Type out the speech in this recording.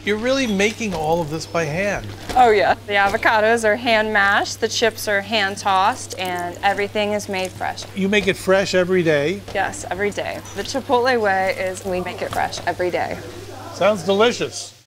You're really making all of this by hand. Oh yeah. The avocados are hand mashed, the chips are hand tossed, and everything is made fresh. You make it fresh every day. Yes, every day. The Chipotle way is we make it fresh every day. Sounds delicious.